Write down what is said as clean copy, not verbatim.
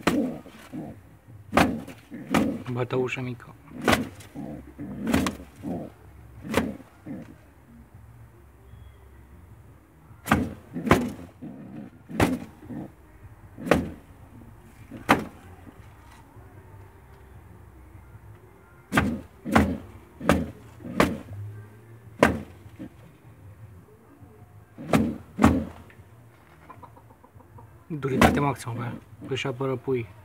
Bată ușă mică. Duritate maximă, bă. Că și apără pui.